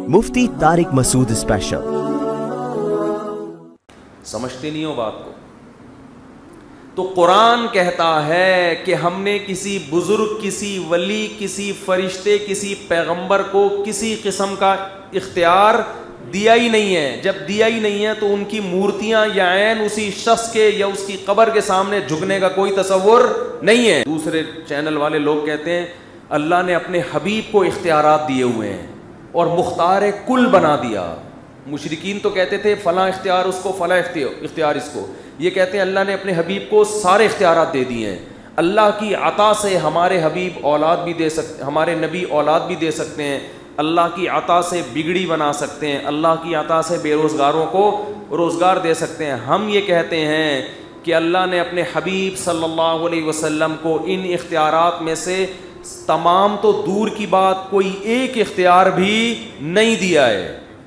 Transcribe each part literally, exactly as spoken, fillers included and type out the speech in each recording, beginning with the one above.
मुफ्ती Tariq Masood special. समझते नहीं हो बात को? तो कुरान कहता है कि हमने किसी बुजुर्ग, किसी वली, किसी फरिश्ते, किसी पैगंबर को किसी किस्म का इख्तियार दिया ही नहीं है। जब दिया ही नहीं है तो उनकी मूर्तियां या ऐन उसी शख्स के या उसकी कब्र के सामने झुकने का कोई तसव्वुर नहीं है। दूसरे चैनल वाले लोग कहते हैं अल्लाह ने अपने हबीब को इख्तियारात दिए हुए हैं और मुख्तार कुल बना दिया। मुशरिकीन तो कहते थे फ़लाँ इख्तियार उसको, फ़लाँ इख्तियार इसको। ये कहते हैं अल्लाह ने अपने हबीब को सारे इख्तियारात दे दिए हैं। अल्लाह की अता से हमारे हबीब औलाद भी दे सकते, हमारे नबी औलाद भी दे सकते हैं। अल्लाह की अता से बिगड़ी बना सकते हैं। अल्लाह की अता से बेरोज़गारों को रोज़गार दे सकते हैं। हम ये कहते हैं कि अल्लाह ने अपने हबीब सल्लल्लाहु अलैहि वसल्लम को इन इख्तियारात में से तमाम तो दूर की बात कोई एक इख्तियार भी नहीं दिया है।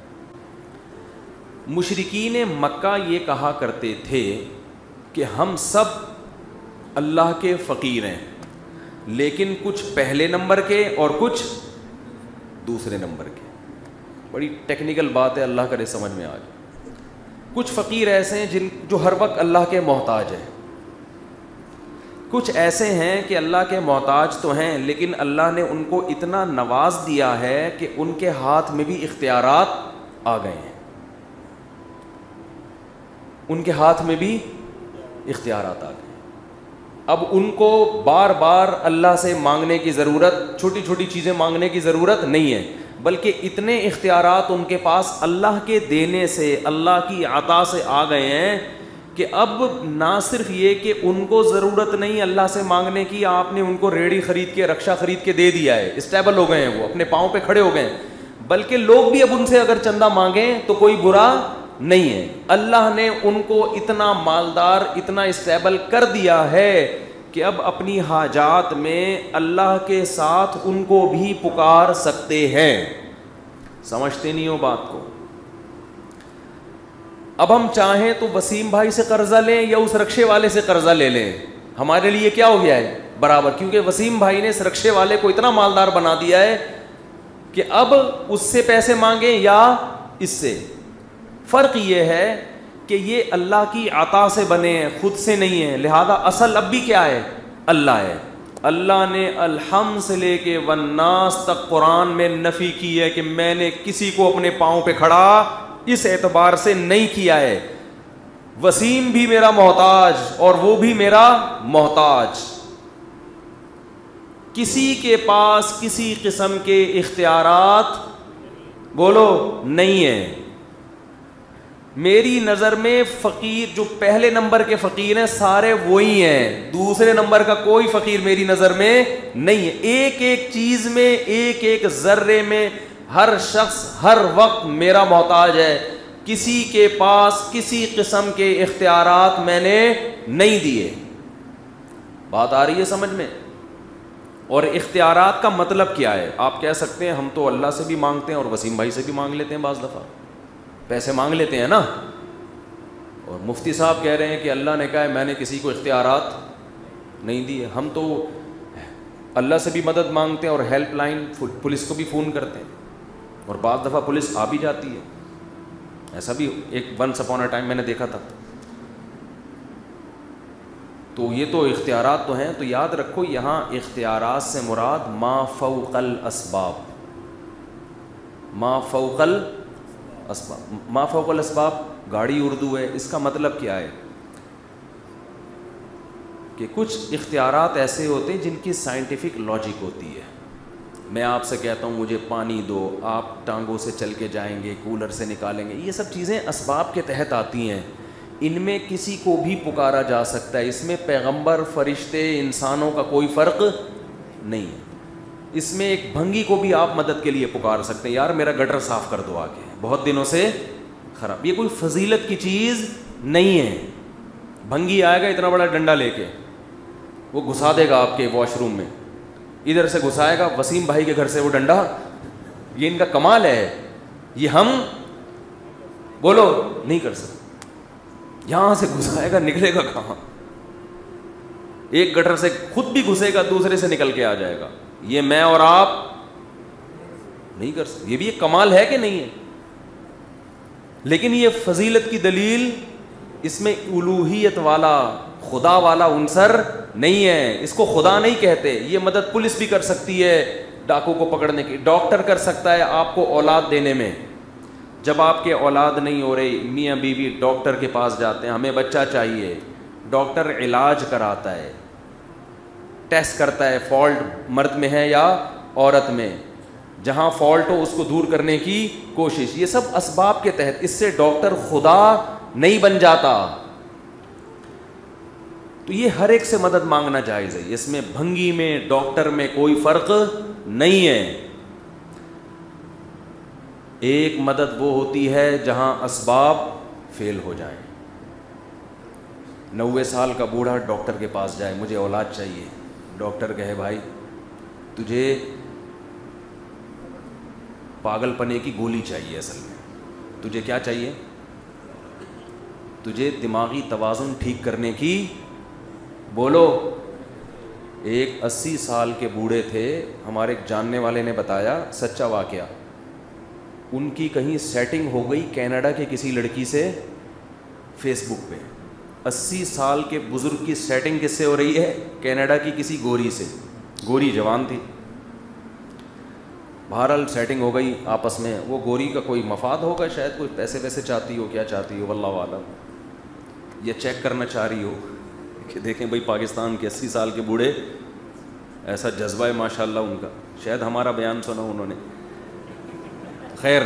मुशरिकीन मक्का ये कहा करते थे कि हम सब अल्लाह के फ़कीर हैं, लेकिन कुछ पहले नंबर के और कुछ दूसरे नंबर के। बड़ी टेक्निकल बात है, अल्लाह करे समझ में आ जाए। कुछ फ़कीर ऐसे हैं जिन जो हर वक्त अल्लाह के मोहताज हैं। कुछ ऐसे हैं कि अल्लाह के मोहताज तो हैं, लेकिन अल्लाह ने उनको इतना नवाज दिया है कि उनके हाथ में भी इख्तियारात आ गए हैं। उनके हाथ में भी इख्तियारात आ गए। अब उनको बार बार अल्लाह से मांगने की ज़रूरत, छोटी छोटी चीज़ें मांगने की ज़रूरत नहीं है, बल्कि इतने इख्तियारात उनके पास अल्लाह के देने से, अल्लाह की अता से आ गए हैं कि अब ना सिर्फ ये कि उनको ज़रूरत नहीं अल्लाह से मांगने की, आपने उनको रेड़ी ख़रीद के, रक्षा ख़रीद के दे दिया है, स्टेबल हो गए हैं, वो अपने पाँव पे खड़े हो गए हैं, बल्कि लोग भी अब उनसे अगर चंदा मांगें तो कोई बुरा नहीं है। अल्लाह ने उनको इतना मालदार, इतना स्टेबल कर दिया है कि अब अपनी हाजात में अल्लाह के साथ उनको भी पुकार सकते हैं। समझते नहीं हो बात को? अब हम चाहें तो वसीम भाई से कर्जा लें या उस रक्षे वाले से कर्जा ले लें, हमारे लिए क्या हो गया है? बराबर, क्योंकि वसीम भाई ने इस रक्षे वाले को इतना मालदार बना दिया है कि अब उससे पैसे मांगे या इससे। फ़र्क ये है कि ये अल्लाह की अता से बने हैं, खुद से नहीं है, लिहाजा असल अब भी क्या है? अल्लाह है। अल्लाह ने अलहम से लेके वन्नास तक कुरान में नफ़ी की है कि मैंने किसी को अपने पाँव पे खड़ा इस एतबार से नहीं किया है। वसीम भी मेरा मोहताज और वो भी मेरा मोहताज। किसी के पास किसी किस्म के इख्तियारात बोलो नहीं है। मेरी नज़र में फ़कीर जो पहले नंबर के फ़कीर हैं सारे वही हैं, दूसरे नंबर का कोई फ़कीर मेरी नज़र में नहीं है। एक एक चीज़ में, एक एक ज़र्रे में हर शख्स हर वक्त मेरा मोहताज है। किसी के पास किसी किस्म के इख्तियारात मैंने नहीं दिए। बात आ रही है समझ में? और इख्तियारात का मतलब क्या है? आप कह सकते हैं हम तो अल्लाह से भी मांगते हैं और वसीम भाई से भी मांग लेते हैं, बाज़ दफ़ा पैसे मांग लेते हैं ना। और मुफ्ती साहब कह रहे हैं कि अल्लाह ने कहा है मैंने किसी को इख्तियारात नहीं दिए। हम तो अल्लाह से भी मदद मांगते हैं और हेल्पलाइन पुलिस को भी फ़ोन करते हैं, और बाद दफ़ा पुलिस आ भी जाती है। ऐसा भी एक वंस अपॉन अ टाइम मैंने देखा था। तो ये तो इख्तियारात तो हैं। तो याद रखो यहाँ इख्तियारात से मुराद मा फ़ौक़ल असबाब, मा फ़ौक़ल असबाब। मा फ़ौक़ल असबाब गाड़ी उर्दू है, इसका मतलब क्या है कि कुछ इख्तियारात ऐसे होते हैं जिनकी साइंटिफिक लॉजिक होती है। मैं आपसे कहता हूँ मुझे पानी दो, आप टांगों से चल के जाएंगे, कूलर से निकालेंगे, ये सब चीज़ें असबाब के तहत आती हैं। इनमें किसी को भी पुकारा जा सकता है। इसमें पैगंबर, फरिश्ते, इंसानों का कोई फ़र्क नहीं है। इसमें एक भंगी को भी आप मदद के लिए पुकार सकते हैं, यार मेरा गटर साफ़ कर दो आके, बहुत दिनों से ख़राब। ये कोई फजीलत की चीज़ नहीं है। भंगी आएगा इतना बड़ा डंडा लेके, वो घुसा देगा आपके वॉशरूम में, इधर से घुसाएगा वसीम भाई के घर से वो डंडा। ये इनका कमाल है, ये हम बोलो नहीं कर सकते। यहाँ से घुसाएगा, निकलेगा कहाँ? एक गटर से खुद भी घुसेगा, दूसरे से निकल के आ जाएगा। ये मैं और आप نہیں کر سکتے. یہ بھی ایک کمال ہے کہ نہیں ہے؟ لیکن یہ فضیلت کی دلیل اس میں الوہیت والا خدا والا عنصر نہیں ہے. اس کو خدا نہیں کہتے. یہ مدد پولیس بھی کر سکتی ہے ڈاکو کو پکڑنے کی, ڈاکٹر کر سکتا ہے آپ کو اولاد دینے میں. جب آپ کے اولاد نہیں ہو رہی, میاں بیوی ڈاکٹر کے پاس جاتے ہیں, ہمیں بچہ چاہیے, ڈاکٹر علاج کراتا ہے, ٹیسٹ کرتا ہے فالٹ مرد میں ہے یا عورت میں, جہاں فالٹ ہو اس کو دور کرنے کی کوشش. یہ سب اسباب کے تحت. اس سے ڈاکٹر خدا نہیں بن جاتا. تو یہ ہر ایک سے مدد مانگنا جائز ہے. اس میں بھنگی میں ڈاکٹر میں کوئی فرق نہیں ہے. ایک مدد وہ ہوتی ہے جہاں اسباب فیل ہو جائیں. نوے سال کا بوڑھا ڈاکٹر کے پاس جائے, مجھے اولاد چاہیے. ڈاکٹر کہے بھائی تجھے پاگل پنے کی گولی چاہیے. اصل میں تجھے کیا چاہیے؟ تجھے دماغی توازن ٹھیک کرنے کی. بولو. ایک اسی سال کے بوڑھے تھے, ہمارے ایک جاننے والے نے بتایا, سچا واقعہ. ان کی کہیں سیٹنگ ہو گئی کینیڈا کے کسی لڑکی سے فیس بک پہ. اسی سال کے بزرگ کی سیٹنگ کس سے ہو رہی ہے؟ کینیڈا کی کسی گوری سے. گوری جوان تھی. بہرحال سیٹنگ ہو گئی آپس میں. وہ گوری کا کوئی مفاد ہوگا شاید, کوئی پیسے ویسے چاہتی ہو, کیا چاہتی ہو واللہ عالم. یہ چیک کرنا چاہ رہی ہو کہ دیکھیں بھئی پاکستان کے اسی سال کے بوڑھے, ایسا جذبہ ہے ماشاء اللہ ان کا. شاید ہمارا بیان سنا انہوں نے. خیر,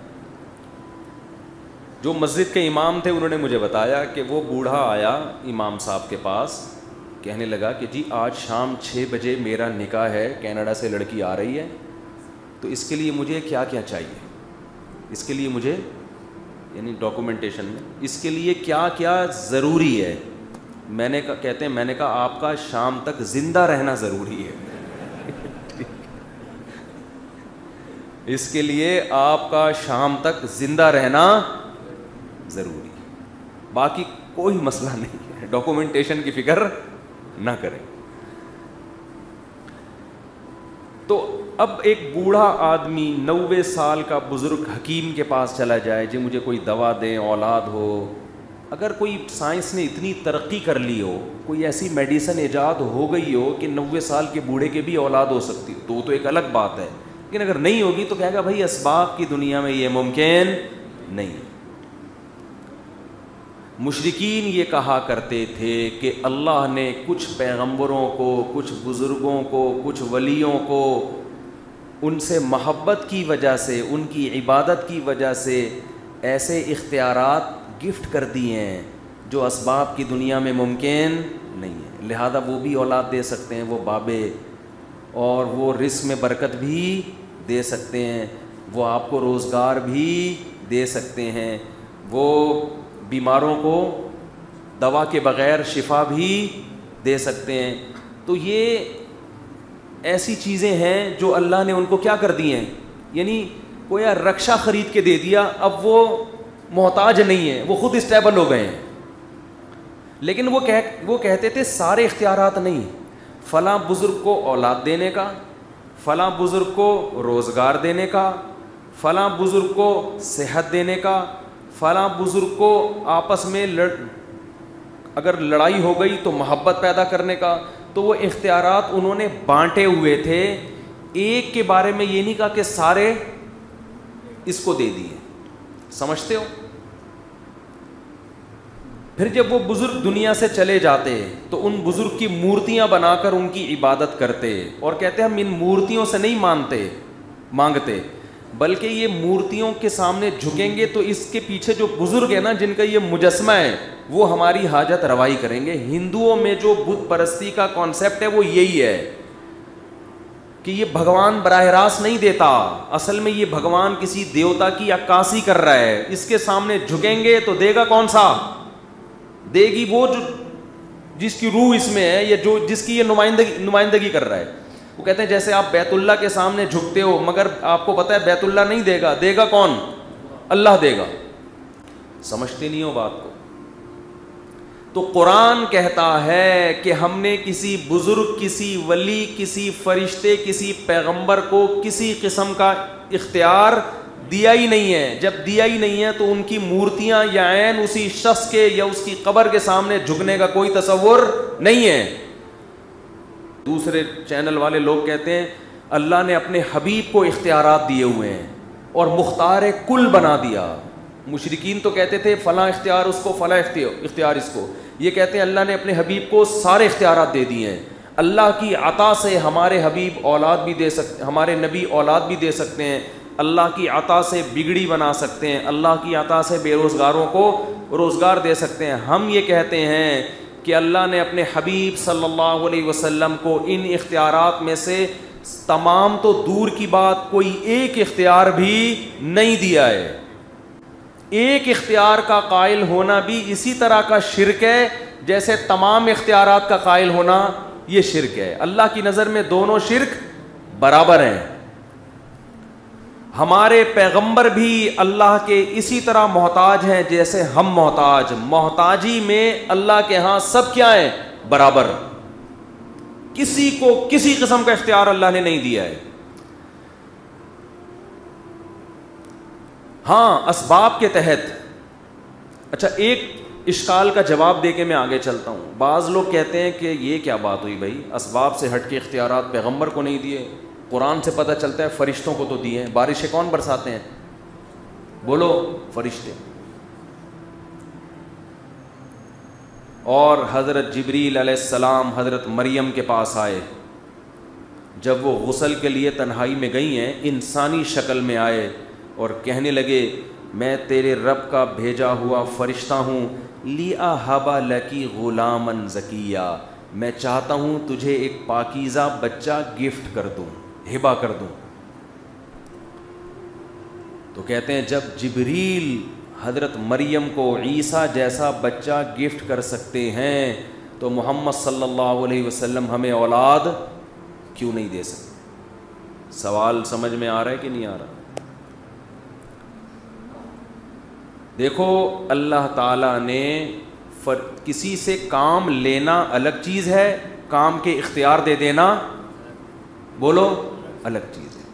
جو مسجد کے امام تھے انہوں نے مجھے بتایا کہ وہ بوڑھا آیا امام صاحب کے پاس, کہنے لگا کہ جی آج شام چھ بجے میرا نکاح ہے, کینیڈا سے لڑکی آ رہی ہے, تو اس کے لیے مجھے کیا کیا چاہیے, اس کے لیے مجھے یعنی ڈاکومنٹیشن میں اس کے لیے کیا کیا ضروری ہے. میں نے کہا, کہتے ہیں میں نے کہا آپ کا شام تک زندہ رہنا ضروری ہے. اس کے لیے آپ کا شام تک زندہ رہنا ضروری, باقی کوئی مسئلہ نہیں ہے. ڈاکومنٹیشن کی فکر نہ کریں. تو اب ایک بوڑھا آدمی نوے سال کا بزرگ حکیم کے پاس چلا جائے, جی مجھے کوئی دوا دیں, اولاد ہو. اگر کوئی سائنس نے اتنی ترقی کر لی ہو, کوئی ایسی میڈیسن ایجاد ہو گئی ہو کہ نوے سال کے بوڑھے کے بھی اولاد ہو سکتی ہو, تو تو ایک الگ بات ہے. لیکن اگر نہیں ہوگی تو کہے گا بھائی اسباب کی دنیا میں یہ ممکن نہیں. مشرکین یہ کہا کرتے تھے کہ اللہ نے کچھ پیغمبروں کو, کچھ بزرگوں کو, کچھ ولیوں کو ان سے محبت کی وجہ سے, ان کی عبادت کی وجہ سے ایسے اختیارات گفٹ کر دیے ہیں جو اسباب کی دنیا میں ممکن نہیں ہے. لہذا وہ بھی اولاد دے سکتے ہیں, وہ بابے, اور وہ رزق میں برکت بھی دے سکتے ہیں, وہ آپ کو روزگار بھی دے سکتے ہیں, وہ بیماروں کو دوا کے بغیر شفا بھی دے سکتے ہیں. تو یہ ایسی چیزیں ہیں جو اللہ نے ان کو کیا کر دی ہیں, یعنی کوئی رکشا خرید کے دے دیا, اب وہ محتاج نہیں ہے, وہ خود اسٹیبل ہو گئے ہیں. لیکن وہ کہ وہ کہتے تھے سارے اختیارات نہیں, فلاں بزرگ کو اولاد دینے کا, فلاں بزرگ کو روزگار دینے کا, فلاں بزرگ کو صحت دینے کا, فلاں بزرگ کو آپس میں لڑ اگر لڑائی ہو گئی تو محبت پیدا کرنے کا. تو وہ اختیارات انہوں نے بانٹے ہوئے تھے. ایک کے بارے میں یہ نہیں کہا کہ سارے اس کو دے دیے. سمجھتے ہو؟ پھر جب وہ بزرگ دنیا سے چلے جاتے تو ان بزرگ کی مورتیاں بنا کر ان کی عبادت کرتے, اور کہتے ہم ان مورتیوں سے نہیں مانتے مانگتے بلکہ یہ مورتیوں کے سامنے جھکیں گے تو اس کے پیچھے جو بزرگ ہے نا, جن کا یہ مجسمہ ہے, وہ ہماری حاجت روائی کریں گے. ہندوؤں میں جو بت پرستی کا کانسیپٹ ہے وہ یہی ہے کہ یہ بھگوان براہ راست نہیں دیتا, اصل میں یہ بھگوان کسی دیوتا کی عکاسی کر رہا ہے. اس کے سامنے جھکیں گے تو دے گا کون سا؟ دے گی وہ جو جس کی روح اس میں ہے, یا جو جس کی یہ نمائندگی نمائندگی کر رہا ہے. وہ کہتے ہیں جیسے آپ بیت اللہ کے سامنے جھکتے ہو, مگر آپ کو پتہ ہے بیت اللہ نہیں دے گا, دے گا کون؟ اللہ دے گا. سمجھتے نہیں ہو بات کو؟ تو قرآن کہتا ہے کہ ہم نے کسی بزرگ, کسی ولی, کسی فرشتے, کسی پیغمبر کو کسی قسم کا اختیار دیا ہی نہیں ہے. جب دیا ہی نہیں ہے تو ان کی مورتیاں یا عین اسی شخص کے یا اس کی قبر کے سامنے جھکنے کا کوئی تصور نہیں ہے. دوسرے چینل والے لوگ کہتے ہیں اللہ نے اپنے حبیب کو اختیارات دیے ہوئے ہیں اور مختار کل بنا دیا. مشرکین تو کہتے تھے فلاں اختیار اس کو, فلاں اختیار اس کو. یہ کہتے ہیں اللہ نے اپنے حبیب کو سارے اختیارات دے دیے ہیں. اللہ کی عطا سے ہمارے حبیب اولاد بھی دے سکتے, ہمارے نبی اولاد بھی دے سکتے ہیں. اللہ کی عطا سے بگڑی بنا سکتے ہیں. اللہ کی عطا سے بے روزگاروں کو روزگار دے سکتے ہیں. ہم یہ کہتے ہیں کہ اللہ نے اپنے حبیب صلی اللہ علیہ وسلم کو ان اختیارات میں سے تمام تو دور کی بات کوئی ایک اختیار بھی نہیں دیا ہے. ایک اختیار کا قائل ہونا بھی اسی طرح کا شرک ہے جیسے تمام اختیارات کا قائل ہونا یہ شرک ہے. اللہ کی نظر میں دونوں شرک برابر ہیں. ہمارے پیغمبر بھی اللہ کے اسی طرح محتاج ہیں جیسے ہم محتاج. محتاجی میں اللہ کے ہاں سب کیا ہیں؟ برابر. کسی کو کسی قسم کا اختیار اللہ نے نہیں دیا ہے. ہاں اسباب کے تحت. اچھا ایک اشکال کا جواب دے کے میں آگے چلتا ہوں. بعض لوگ کہتے ہیں کہ یہ کیا بات ہوئی بھائی, اسباب سے ہٹ کے اختیارات پیغمبر کو نہیں دیے, قرآن سے پتہ چلتا ہے فرشتوں کو تو دیے ہیں. بارشیں کون برساتے ہیں؟ بولو, فرشتے. اور حضرت جبریل علیہ السلام حضرت مریم کے پاس آئے. جب وہ غسل کے لیے تنہائی میں گئی ہیں انسانی شکل میں آئے اور کہنے لگے میں تیرے رب کا بھیجا ہوا فرشتہ ہوں, لِأَهَبَ لَكِ غُلَامًا زَكِيًّا, میں چاہتا ہوں تجھے ایک پاکیزہ بچہ گفٹ کر دوں, ہبہ کر دوں. تو کہتے ہیں جب جبریل حضرت مریم کو عیسیٰ جیسا بچہ گفٹ کر سکتے ہیں تو محمد صلی اللہ علیہ وسلم ہمیں اولاد کیوں نہیں دے سکتے؟ سوال سمجھ میں آ رہا ہے کہ نہیں آ رہا؟ دیکھو اللہ تعالیٰ نے فر... کسی سے کام لینا الگ چیز ہے, کام کے اختیار دے دینا بولو الگ چیز ہے.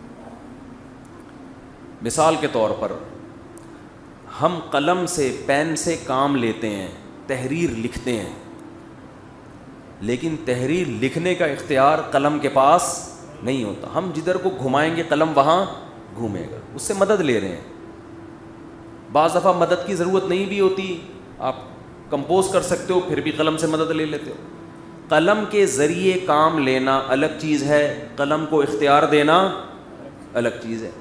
مثال کے طور پر ہم قلم سے پین سے کام لیتے ہیں, تحریر لکھتے ہیں, لیکن تحریر لکھنے کا اختیار قلم کے پاس نہیں ہوتا. ہم جدھر کو گھمائیں گے قلم وہاں گھومے گا, اس سے مدد لے رہے ہیں. بعض دفعہ مدد کی ضرورت نہیں بھی ہوتی, آپ کمپوز کر سکتے ہو پھر بھی قلم سے مدد لے لیتے ہو. قلم کے ذریعے کام لینا الگ چیز ہے, قلم کو اختیار دینا الگ چیز ہے.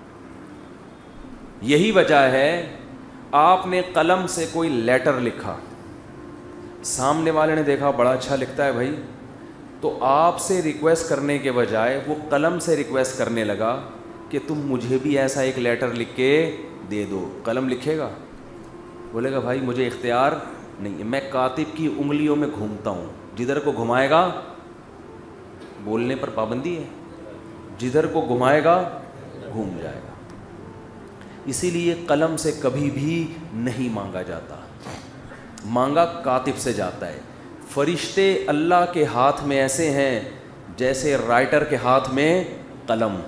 یہی وجہ ہے آپ نے قلم سے کوئی لیٹر لکھا, سامنے والے نے دیکھا بڑا اچھا لکھتا ہے بھائی, تو آپ سے ریکویسٹ کرنے کے بجائے وہ قلم سے ریکویسٹ کرنے لگا کہ تم مجھے بھی ایسا ایک لیٹر لکھ کے دے دو. قلم لکھے گا؟ بولے گا بھائی مجھے اختیار نہیں ہے, میں کاتب کی انگلیوں میں گھومتا ہوں, جدھر کو گھمائے گا بولنے پر پابندی ہے, جدھر کو گھمائے گا گھوم جائے گا. اسی لیے قلم سے کبھی بھی نہیں مانگا جاتا, مانگا کاتب سے جاتا ہے. فرشتے اللہ کے ہاتھ میں ایسے ہیں جیسے رائٹر کے ہاتھ میں قلم.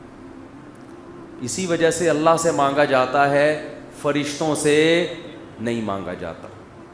اسی وجہ سے اللہ سے مانگا جاتا ہے, فرشتوں سے نہیں مانگا جاتا.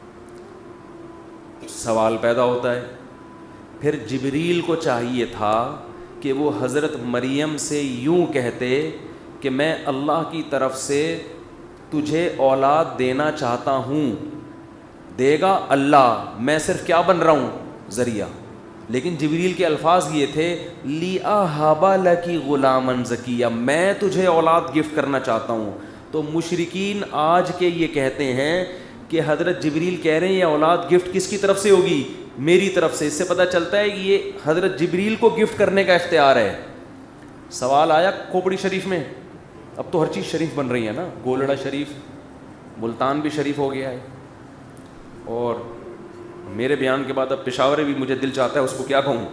سوال پیدا ہوتا ہے پھر جبریل کو چاہیے تھا کہ وہ حضرت مریم سے یوں کہتے کہ میں اللہ کی طرف سے تجھے اولاد دینا چاہتا ہوں, دے گا اللہ, میں صرف کیا بن رہا ہوں؟ ذریعہ. لیکن جبریل کے الفاظ یہ تھے لِأَهَبَ لَكِ غُلَامًا زَكِيًّا, میں تجھے اولاد گفٹ کرنا چاہتا ہوں. تو مشرکین آج کے یہ کہتے ہیں کہ حضرت جبریل کہہ رہے ہیں یہ اولاد گفٹ کس کی طرف سے ہوگی؟ میری طرف سے. اس سے پتہ چلتا ہے کہ یہ حضرت جبریل کو گفٹ کرنے کا اختیار ہے. سوال آیا کھوپڑی شریف میں, اب تو ہر چیز شریف بن رہی ہے نا, گولڑا شریف, ملتان بھی شریف ہو گیا ہے, اور میرے بیان کے بعد اب پشاور بھی مجھے دل چاہتا ہے اس کو کیا کہوں,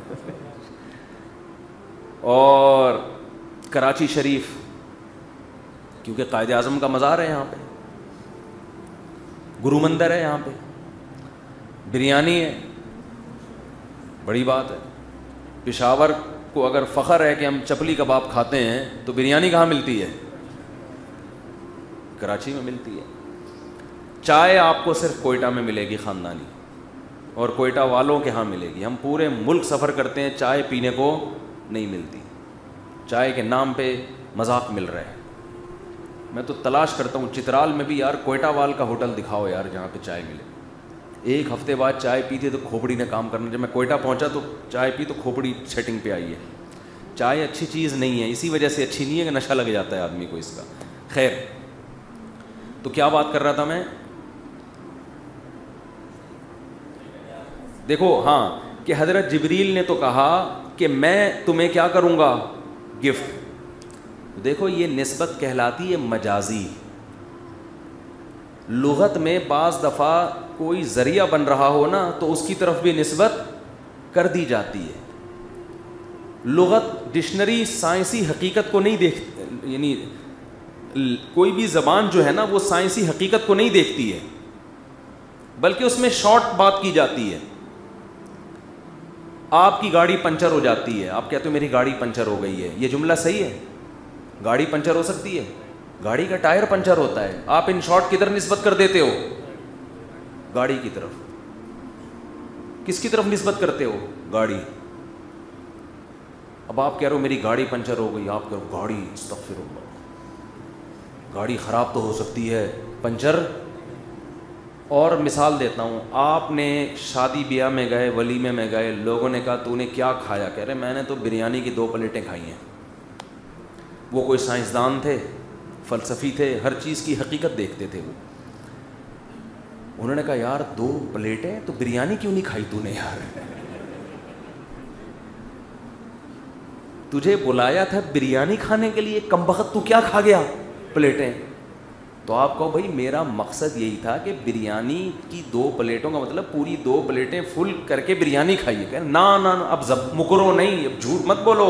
اور کراچی شریف کیونکہ قائد اعظم کا مزار ہے یہاں پہ, گرو مندر ہے یہاں پہ, بریانی ہے, بڑی بات ہے. پشاور کو اگر فخر ہے کہ ہم چپلی کباب کھاتے ہیں تو بریانی کہاں ملتی ہے؟ کراچی میں ملتی ہے. چائے آپ کو صرف کوئٹہ میں ملے گی خاندانی, اور کوئٹہ والوں کے ہاں ملے گی. ہم پورے ملک سفر کرتے ہیں, چائے پینے کو نہیں ملتی. چائے کے نام پہ مذاق مل رہا ہے. میں تو تلاش کرتا ہوں چترال میں بھی یار کوئٹہ وال کا ہوٹل دکھاؤ یار جہاں پہ چائے ملے. ایک ہفتے بعد چائے پیتی تو کھوپڑی نے کام کرنا. جب میں کوئٹہ پہنچا تو چائے پی تو کھوپڑی سیٹنگ پہ آئی ہے. چائے اچھی چیز نہیں ہے, اسی وجہ سے اچھی نہیں ہے کہ نشہ لگ جاتا ہے آدمی کو اس کا. خیر, تو کیا بات کر رہا تھا میں؟ دیکھو ہاں, کہ حضرت جبریل نے تو کہا کہ میں تمہیں کیا کروں گا؟ گفٹ. دیکھو یہ نسبت کہلاتی ہے مجازی. لغت میں بعض دفعہ کوئی ذریعہ بن رہا ہو نا تو اس کی طرف بھی نسبت کر دی جاتی ہے. لغت ڈکشنری سائنسی حقیقت کو نہیں دیکھ, یعنی کوئی بھی زبان جو ہے نا وہ سائنسی حقیقت کو نہیں دیکھتی ہے, بلکہ اس میں شارٹ بات کی جاتی ہے. آپ کی گاڑی پنچر ہو جاتی ہے, آپ کہتے ہو میری گاڑی پنچر ہو گئی ہے, یہ جملہ صحیح ہے؟ گاڑی پنچر ہو سکتی ہے؟ گاڑی کا ٹائر پنچر ہوتا ہے. آپ ان شارٹ کدھر نسبت کر دیتے ہو؟ گاڑی کی طرف. کس کی طرف نسبت کرتے ہو؟ گاڑی. اب آپ کہہ رہے ہو میری گاڑی پنچر ہو گئی, آپ کہہ رہے ہو گاڑی, استغفر اللہ, گاڑی خراب تو ہو سکتی ہے, پنچر. اور مثال دیتا ہوں, آپ نے شادی بیاہ میں گئے, ولیمے میں گئے, لوگوں نے کہا تو نے کیا کھایا؟ کہہ رہے میں نے تو بریانی کی دو پلیٹیں کھائی ہیں. وہ کوئی سائنسدان تھے, فلسفی تھے, ہر چیز کی حقیقت دیکھتے تھے. وہ انہوں نے کہا یار دو پلیٹیں تو بریانی کیوں نہیں کھائی تو نے یار؟ تجھے بلایا تھا بریانی کھانے کے لیے, کم بخت تو کیا کھا گیا پلیٹیں؟ تو آپ کہو بھائی میرا مقصد یہی تھا کہ بریانی کی دو پلیٹوں کا مطلب پوری دو پلیٹیں فل کر کے بریانی کھائیے. کہ نا نا اب مکرو نہیں, اب جھوٹ مت بولو,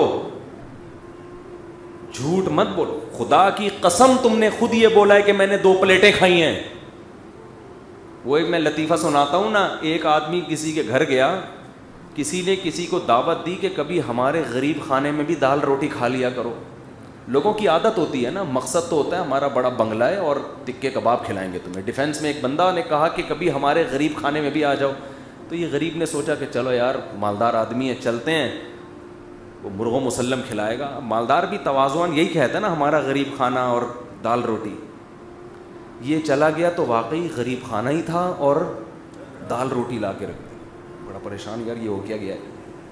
جھوٹ مت بولو. خدا کی قسم تم نے خود یہ بولا ہے کہ میں نے دو پلیٹیں کھائی ہیں. وہ ایک میں لطیفہ سناتا ہوں نا, ایک آدمی کسی کے گھر گیا, کسی نے کسی کو دعوت دی کہ کبھی ہمارے غریب خانے میں بھی دال روٹی کھا لیا کرو. لوگوں کی عادت ہوتی ہے نا, مقصد تو ہوتا ہے ہمارا بڑا بنگلہ ہے اور ٹکے کباب کھلائیں گے تمہیں. ڈیفینس میں ایک بندہ نے کہا کہ کبھی ہمارے غریب خانے میں بھی آ جاؤ. تو یہ غریب نے سوچا کہ چلو یار مالدار آدمی ہے, چلتے ہیں, وہ مرغ و مسلم کھلائے گا. مالدار بھی تواضعاً یہی کہتا ہے نا ہمارا غریب خانہ اور دال روٹی. یہ چلا گیا تو واقعی غریب خانہ ہی تھا اور دال روٹی لا کے رکھ دی. بڑا پریشان, یار یہ ہو کیا گیا ہے.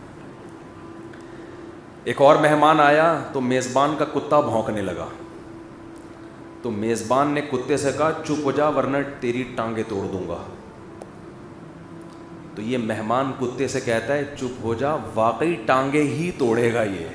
ایک اور مہمان آیا تو میزبان کا کتا بھونکنے لگا. تو میزبان نے کتے سے کہا چپ ہو جا ورنہ تیری ٹانگیں توڑ دوں گا. تو یہ مہمان کتے سے کہتا ہے چپ ہو جا, واقعی ٹانگیں ہی توڑے گا یہ.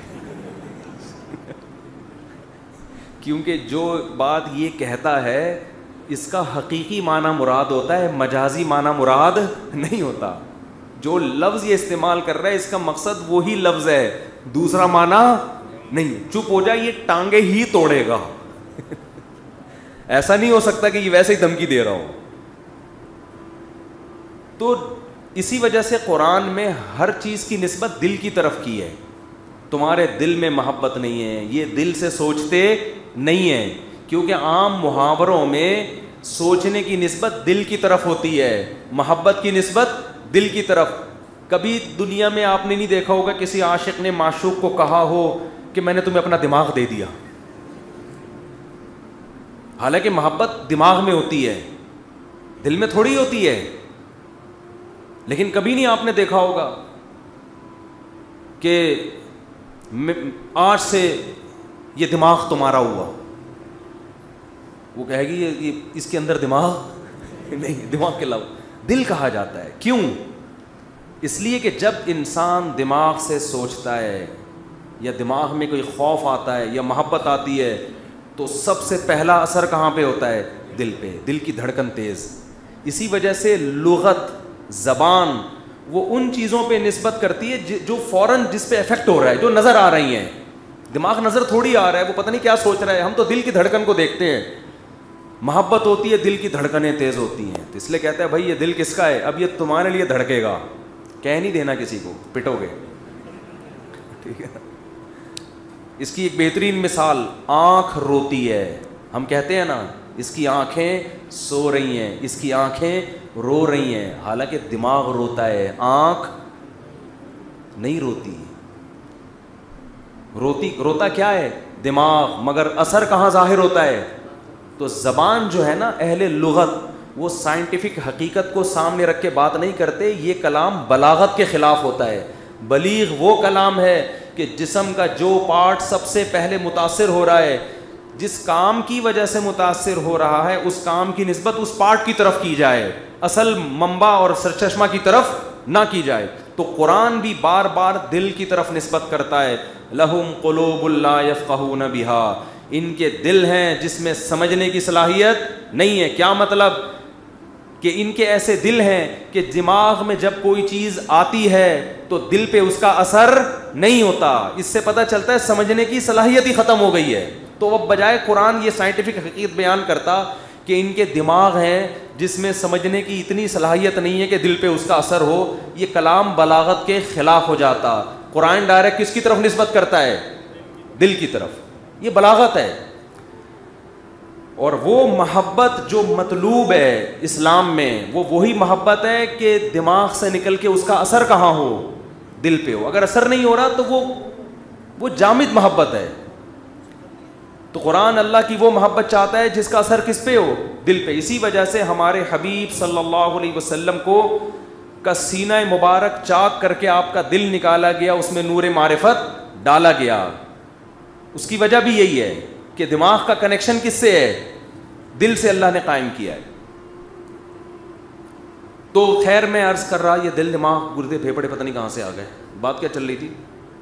کیونکہ جو بات یہ کہتا ہے اس کا حقیقی معنی مراد ہوتا ہے, مجازی معنی مراد نہیں ہوتا. جو لفظ یہ استعمال کر رہا ہے اس کا مقصد وہی لفظ ہے, دوسرا معنی نہیں. چپ ہو جائے, یہ ٹانگیں ہی توڑے گا. ایسا نہیں ہو سکتا کہ یہ ویسے ہی دھمکی دے رہا ہو. تو اسی وجہ سے قرآن میں ہر چیز کی نسبت دل کی طرف کی ہے. تمہارے دل میں محبت نہیں ہے, یہ دل سے سوچتے نہیں ہیں, کیونکہ عام محاوروں میں سوچنے کی نسبت دل کی طرف ہوتی ہے, محبت کی نسبت دل کی طرف. کبھی دنیا میں آپ نے نہیں دیکھا ہوگا کسی عاشق نے معشوق کو کہا ہو کہ میں نے تمہیں اپنا دماغ دے دیا. حالانکہ محبت دماغ میں ہوتی ہے, دل میں تھوڑی ہوتی ہے. لیکن کبھی نہیں آپ نے دیکھا ہوگا کہ آج سے یہ دماغ تمہارا ہوا. وہ کہے گی یہ اس کے اندر دماغ نہیں, دماغ کے علاوہ دل کہا جاتا ہے. کیوں؟ اس لیے کہ جب انسان دماغ سے سوچتا ہے یا دماغ میں کوئی خوف آتا ہے یا محبت آتی ہے تو سب سے پہلا اثر کہاں پہ ہوتا ہے؟ دل پہ, دل کی دھڑکن تیز. اسی وجہ سے لغت, زبان وہ ان چیزوں پہ نسبت کرتی ہے جو فوراً جس پہ افیکٹ ہو رہا ہے, جو نظر آ رہی ہیں. دماغ نظر تھوڑی آ رہا ہے, وہ پتہ نہیں کیا سوچ رہا ہے, ہم تو دل کی دھڑکن کو دیکھتے ہیں. محبت ہوتی ہے, دل کی دھڑکنیں تیز ہوتی ہیں. تو اس لیے کہتا ہے بھائی یہ دل کس کا ہے, اب یہ تمہارے لیے دھڑکے گا, کہہ نہیں دینا کسی کو, پٹو گے. ٹھیک ہے. اس کی ایک بہترین مثال آنکھ روتی ہے. ہم کہتے ہیں نا اس کی آنکھیں سو رہی ہیں, اس کی آنکھیں رو رہی ہیں, حالانکہ دماغ روتا ہے, آنکھ نہیں روتی. روتی روتا کیا ہے؟ دماغ, مگر اثر کہاں ظاہر ہوتا ہے؟ تو زبان جو ہے نا, اہل لغت وہ سائنٹیفک حقیقت کو سامنے رکھ کے بات نہیں کرتے, یہ کلام بلاغت کے خلاف ہوتا ہے. بلیغ وہ کلام ہے کہ جسم کا جو پارٹ سب سے پہلے متاثر ہو رہا ہے, جس کام کی وجہ سے متاثر ہو رہا ہے, اس کام کی نسبت اس پارٹ کی طرف کی جائے, اصل منبع اور سرچشمہ کی طرف نہ کی جائے. تو قرآن بھی بار بار دل کی طرف نسبت کرتا ہے. لہم قلوب لا یفقہون بہا, ان کے دل ہیں جس میں سمجھنے کی صلاحیت نہیں ہے. کیا مطلب؟ کہ ان کے ایسے دل ہیں کہ دماغ میں جب کوئی چیز آتی ہے تو دل پہ اس کا اثر نہیں ہوتا. اس سے پتہ چلتا ہے سمجھنے کی صلاحیت ہی ختم ہو گئی ہے. تو اب بجائے قرآن یہ سائنٹیفک حقیقت بیان کرتا کہ ان کے دماغ ہیں جس میں سمجھنے کی اتنی صلاحیت نہیں ہے کہ دل پہ اس کا اثر ہو, یہ کلام بلاغت کے خلاف ہو جاتا. قرآن ڈائریکٹ کس کی طرف نسبت کرتا ہے؟ دل کی طرف. یہ بلاغت ہے. اور وہ محبت جو مطلوب ہے اسلام میں, وہ وہی محبت ہے کہ دماغ سے نکل کے اس کا اثر کہاں ہو؟ دل پہ ہو. اگر اثر نہیں ہو رہا تو وہ وہ جامد محبت ہے. تو قرآن اللہ کی وہ محبت چاہتا ہے جس کا اثر کس پہ ہو؟ دل پہ. اسی وجہ سے ہمارے حبیب صلی اللہ علیہ وسلم کو کا سینہ مبارک چاک کر کے آپ کا دل نکالا گیا, اس میں نور معرفت ڈالا گیا. اس کی وجہ بھی یہی ہے کہ دماغ کا کنیکشن کس سے ہے؟ دل سے اللہ نے قائم کیا ہے. تو خیر میں عرض کر رہا, یہ دل دماغ گردے پھیپڑے پتہ نہیں کہاں سے آ گئے. بات کیا چل رہی تھی؟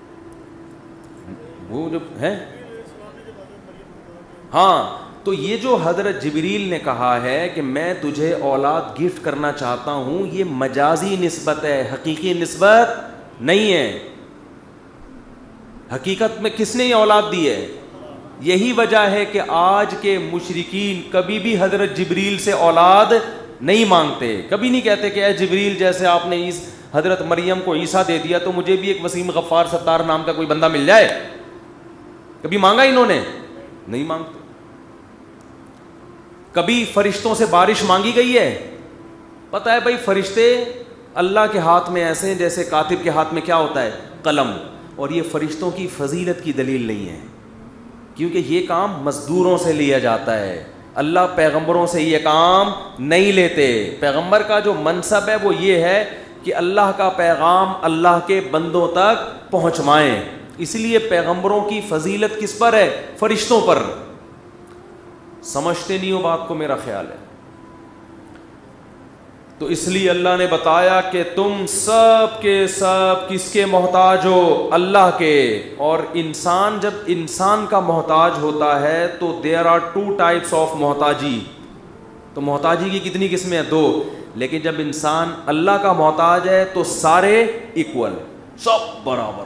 وہ جو ہے ہاں, تو یہ جو حضرت جبریل نے کہا ہے کہ میں تجھے اولاد گفٹ کرنا چاہتا ہوں, یہ مجازی نسبت ہے, حقیقی نسبت نہیں ہے. حقیقت میں کس نے یہ اولاد دی ہے؟ یہی وجہ ہے کہ آج کے مشرکین کبھی بھی حضرت جبریل سے اولاد نہیں مانگتے. کبھی نہیں کہتے کہ اے جبریل, جیسے آپ نے اس حضرت مریم کو عیسیٰ دے دیا تو مجھے بھی ایک وسیم غفار ستار نام کا کوئی بندہ مل جائے. کبھی مانگا انہوں نے؟ نہیں مانگتے. کبھی فرشتوں سے بارش مانگی گئی ہے؟ پتہ ہے بھائی فرشتے اللہ کے ہاتھ میں ایسے ہیں جیسے کاتب کے ہاتھ میں کیا ہوتا ہے؟ قلم. اور یہ فرشتوں کی فضیلت کی دلیل نہیں ہے, کیونکہ یہ کام مزدوروں سے لیا جاتا ہے. اللہ پیغمبروں سے یہ کام نہیں لیتے. پیغمبر کا جو منصب ہے وہ یہ ہے کہ اللہ کا پیغام اللہ کے بندوں تک پہنچوائیں. اس لیے پیغمبروں کی فضیلت کس پر ہے؟ فرشتوں پر. سمجھتے نہیں ہو بات کو, میرا خیال ہے. تو اس لیے اللہ نے بتایا کہ تم سب کے سب کس کے محتاج ہو؟ اللہ کے. اور انسان جب انسان کا محتاج ہوتا ہے تو there are two types of محتاجی. تو محتاجی کی کتنی قسمیں ہیں؟ دو. لیکن جب انسان اللہ کا محتاج ہے تو سارے ایکول, سب برابر.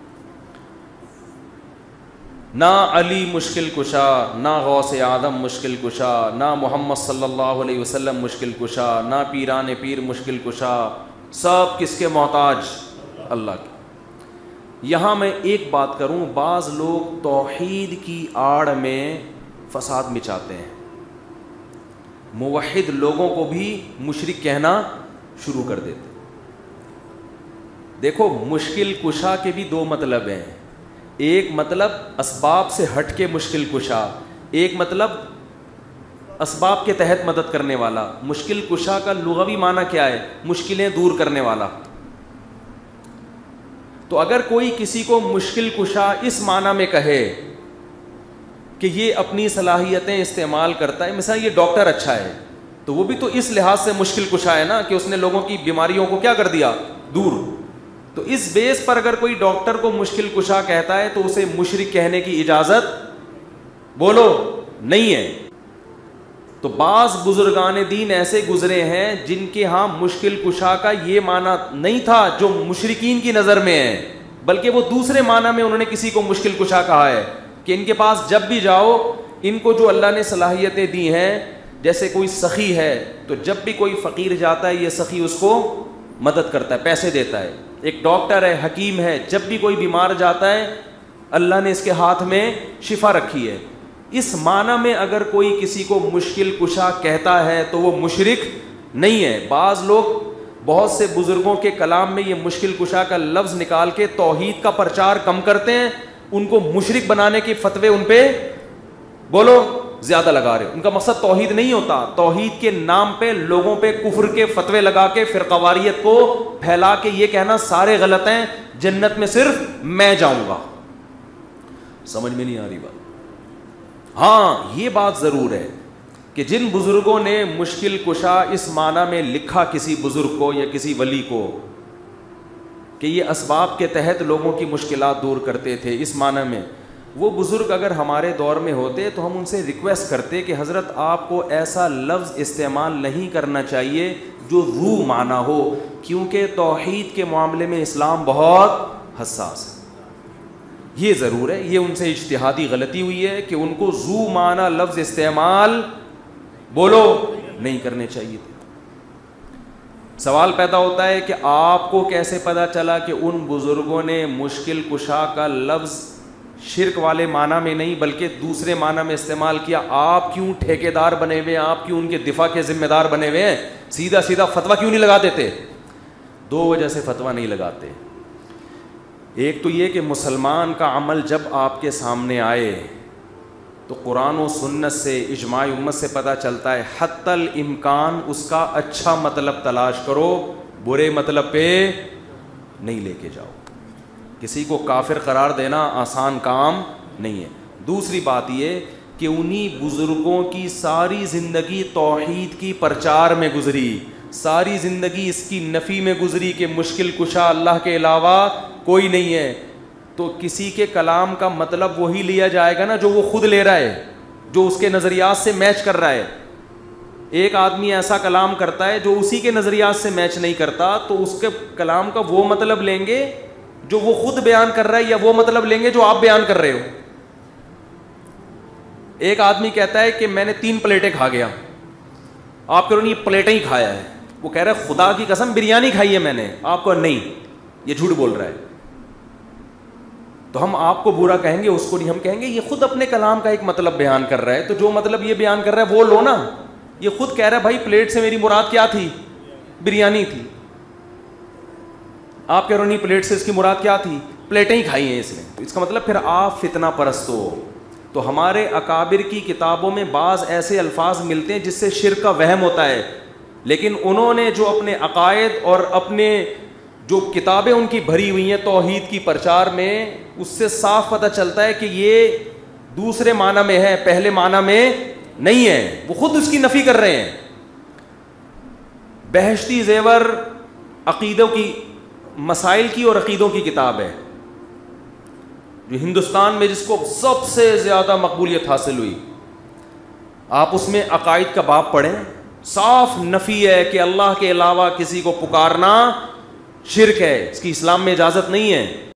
نہ علی مشکل کشا, نہ غوث اعظم مشکل کشا, نہ محمد صلی اللہ علیہ وسلم مشکل کشا, نہ پیران پیر مشکل کشا. سب کس کے محتاج؟ اللہ کے. یہاں میں ایک بات کروں, بعض لوگ توحید کی آڑ میں فساد مچاتے ہیں, موحد لوگوں کو بھی مشرک کہنا شروع کر دیتے. دیکھو مشکل کشا کے بھی دو مطلب ہیں. ایک مطلب اسباب سے ہٹ کے مشکل کشا, ایک مطلب اسباب کے تحت مدد کرنے والا. مشکل کشا کا لغوی معنی کیا ہے؟ مشکلیں دور کرنے والا. تو اگر کوئی کسی کو مشکل کشا اس معنی میں کہے کہ یہ اپنی صلاحیتیں استعمال کرتا ہے, مثلا یہ ڈاکٹر اچھا ہے, تو وہ بھی تو اس لحاظ سے مشکل کشا ہے نا کہ اس نے لوگوں کی بیماریوں کو کیا کر دیا؟ دور. تو اس بیس پر اگر کوئی ڈاکٹر کو مشکل کشا کہتا ہے تو اسے مشرک کہنے کی اجازت بولو نہیں ہے. تو بعض بزرگان دین ایسے گزرے ہیں جن کے ہاں مشکل کشا کا یہ معنی نہیں تھا جو مشرکین کی نظر میں ہے, بلکہ وہ دوسرے معنی میں انہوں نے کسی کو مشکل کشا کہا ہے کہ ان کے پاس جب بھی جاؤ, ان کو جو اللہ نے صلاحیتیں دی ہیں, جیسے کوئی سخی ہے تو جب بھی کوئی فقیر جاتا ہے یہ سخی اس کو مدد کرتا ہے, پیسے دیتا ہے. ایک ڈاکٹر ہے, حکیم ہے, جب بھی کوئی بیمار جاتا ہے اللہ نے اس کے ہاتھ میں شفا رکھی ہے. اس معنی میں اگر کوئی کسی کو مشکل کشا کہتا ہے تو وہ مشرک نہیں ہے. بعض لوگ بہت سے بزرگوں کے کلام میں یہ مشکل کشا کا لفظ نکال کے توحید کا پرچار کم کرتے ہیں, ان کو مشرک بنانے کے فتوے ان پہ بولو زیادہ لگا رہے. ان کا مقصد توحید نہیں ہوتا, توحید کے نام پہ لوگوں پہ کفر کے فتوے لگا کے فرقواریت کو پھیلا کے یہ کہنا سارے غلط ہیں, جنت میں صرف میں جاؤں گا. سمجھ میں نہیں آ رہی بات. ہاں یہ بات ضرور ہے کہ جن بزرگوں نے مشکل کشا اس معنی میں لکھا کسی بزرگ کو یا کسی ولی کو کہ یہ اسباب کے تحت لوگوں کی مشکلات دور کرتے تھے, اس معنی میں وہ بزرگ اگر ہمارے دور میں ہوتے تو ہم ان سے ریکویسٹ کرتے کہ حضرت آپ کو ایسا لفظ استعمال نہیں کرنا چاہیے جو روح معنی ہو, کیونکہ توحید کے معاملے میں اسلام بہت حساس ہے. یہ ضرور ہے, یہ ان سے اجتہادی غلطی ہوئی ہے کہ ان کو ذو معنی لفظ استعمال بولو نہیں کرنے چاہیے تھے. سوال پیدا ہوتا ہے کہ آپ کو کیسے پتا چلا کہ ان بزرگوں نے مشکل کشا کا لفظ شرک والے معنی میں نہیں بلکہ دوسرے معنی میں استعمال کیا؟ آپ کیوں ٹھیکیدار بنے ہوئے ہیں, آپ کیوں ان کے دفاع کے ذمہ دار بنے ہوئے ہیں؟ سیدھا سیدھا فتویٰ کیوں نہیں لگا دیتے؟ دو وجہ سے فتویٰ نہیں لگاتے. ایک تو یہ کہ مسلمان کا عمل جب آپ کے سامنے آئے تو قرآن و سنت سے اجماع امت سے پتہ چلتا ہے حتی الامکان اس کا اچھا مطلب تلاش کرو, برے مطلب پہ نہیں لے کے جاؤ. کسی کو کافر قرار دینا آسان کام نہیں ہے. دوسری بات یہ کہ انہی بزرگوں کی ساری زندگی توحید کی پرچار میں گزری, ساری زندگی اس کی نفی میں گزری کہ مشکل کشا اللہ کے علاوہ کوئی نہیں ہے. تو کسی کے کلام کا مطلب وہی لیا جائے گا نا جو وہ خود لے رہا ہے, جو اس کے نظریات سے میچ کر رہا ہے. ایک آدمی ایسا کلام کرتا ہے جو اسی کے نظریات سے میچ نہیں کرتا, تو اس کے کلام کا وہ مطلب لیں گے جو وہ خود بیان کر رہا ہے یا وہ مطلب لیں گے جو آپ بیان کر رہے ہو. ایک آدمی کہتا ہے کہ میں نے تین پلیٹیں کھا گیا, آپ کہہ رہے یہ پلیٹیں ہی کھایا ہے, وہ کہہ رہا ہے خدا کی قسم بریانی کھائی ہے میں نے, آپ کو نہیں یہ جھوٹ بول رہا ہے. تو ہم آپ کو برا کہیں گے, اس کو نہیں. ہم کہیں گے یہ خود اپنے کلام کا ایک مطلب بیان کر رہا ہے, تو جو مطلب یہ بیان کر رہا ہے وہ لو نا. یہ خود کہہ رہا ہے بھائی پلیٹ سے میری مراد کیا تھی؟ بریانی تھی. آپ کہہ رہے ہو نہیں پلیٹ سے اس کی مراد کیا تھی؟ پلیٹیں ہی کھائی ہیں اس نے. اس کا مطلب پھر آپ فتنہ پرست ہو. تو ہمارے اکابر کی کتابوں میں بعض ایسے الفاظ ملتے ہیں جس سے شرک کا وہم ہوتا ہے, لیکن انہوں نے جو اپنے عقائد اور اپنے جو کتابیں ان کی بھری ہوئی ہیں توحید کی پرچار میں, اس سے صاف پتہ چلتا ہے کہ یہ دوسرے معنی میں ہے, پہلے معنی میں نہیں ہے. وہ خود اس کی نفی کر رہے ہیں. بہشتی زیور عقیدوں کی مسائل کی اور عقیدوں کی کتاب ہے جو ہندوستان میں جس کو سب سے زیادہ مقبولیت حاصل ہوئی. آپ اس میں عقائد کا باب پڑھیں, صاف نفی ہے کہ اللہ کے علاوہ کسی کو پکارنا شرک ہے, اس کی اسلام میں اجازت نہیں ہے.